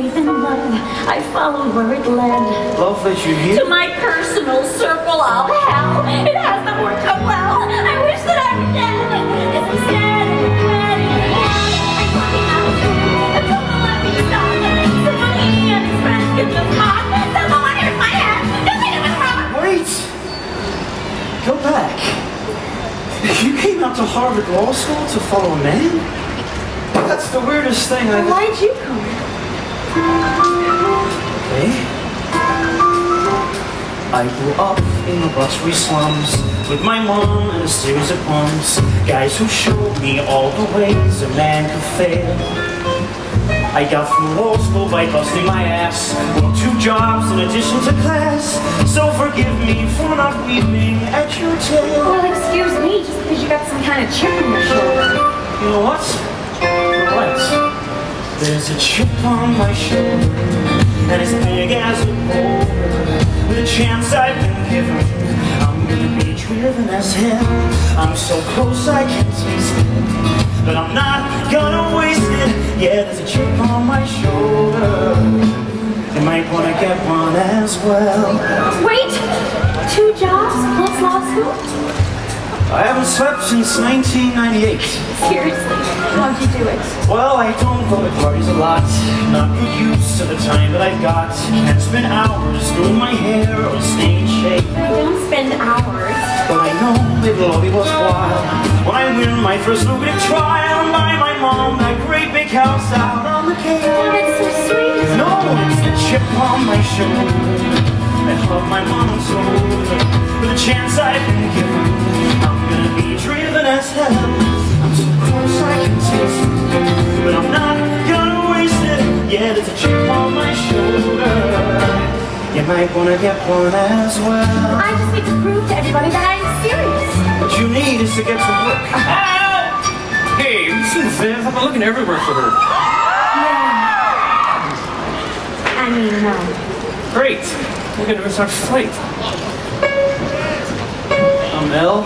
faith in love, I followed where it led. Love led you here? To my personal circle of hell. It hasn't worked out well. I wish that I were dead. Cause instead of regretting it, I'm walking out of school. I told them let me stop. Someone he and his friends could just mock. Someone here's my head. Just think it was wrong. Wait! Go back. You came out to Harvard Law School to follow a man? That's the weirdest thing I've... Why'd you come? Okay. I grew up in the bustry slums with my mom and a series of bums. Guys who showed me all the ways a man could fail. I got through law school by busting my ass. Worked 2 jobs in addition to class. So forgive me for not weeping at your tale. Well, excuse me, just because you got some kind of chip on your shoulder. You know what? You're right. There's a chip on my shoulder, and as big as a boulder. With a chance I've been given, I'm gonna be driven as hell. I'm so close I can taste it, but I'm not gonna waste it. Yeah, there's a chip on my shoulder. You might wanna get one as well. Wait! 2 jobs plus law school? I haven't slept since 1998. Seriously, how'd you do it? Well, I don't go to parties a lot. Not good use of the time that I've got. Can't spend hours doing my hair or staying in shape. I don't spend hours. But I know it'll all be worthwhile when I win my first lucrative trial and buy my mom that great big house out on the Cape. Oh, that's so sweet. No, it's the chip on my shoulder. I hug my mom's shoulder. With a chance I've been given, I'm gonna be driven as hell. I'm so close I can taste it, but I'm not gonna waste it. Yeah, there's a chip on my shoulder. You might wanna get one as well. I just need to prove to everybody that I'm serious. What you need is to get to work. Hey, listen, Viv, I've been looking everywhere for her. I mean, no. Great. We're gonna miss our flight. Mel,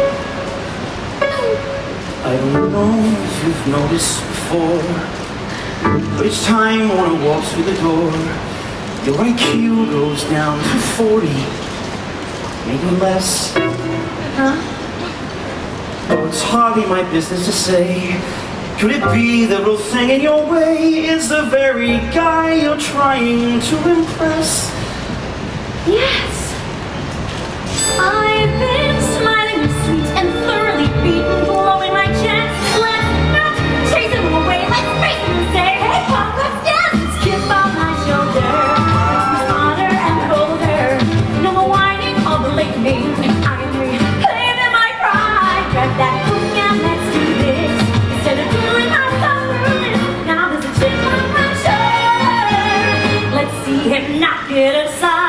I don't know if you've noticed before, but each time one walks through the door, your IQ goes down to 40, maybe less. Huh? Oh, it's hardly my business to say. Could it be the real thing in your way is the very guy you're trying to impress? Yes. I've been smiling and sweet and thoroughly beaten, blowing my chance. Let's not chase him away. Let's face him and say, hey, Pop, let's dance. This chip on my shoulder makes me smarter and bolder. No more whining or blaming. I am reclaiming my pride. Grab that hook and let's do this. Instead of doing myself through this, now there's a chip on my shoulder. Let's see him knock it aside.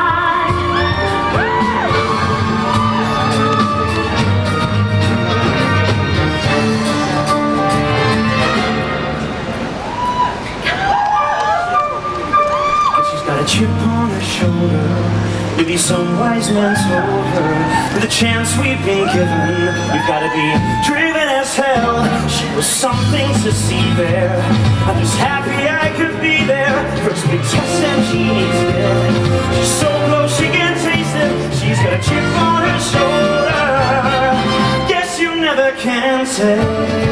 A chip on her shoulder, maybe some wise man told her. With the chance we've been given, we've got to be driven as hell. She was something to see there. I'm just happy I could be there. First big test and she needs it. She's so close she can taste it. She's got a chip on her shoulder. Guess you never can tell.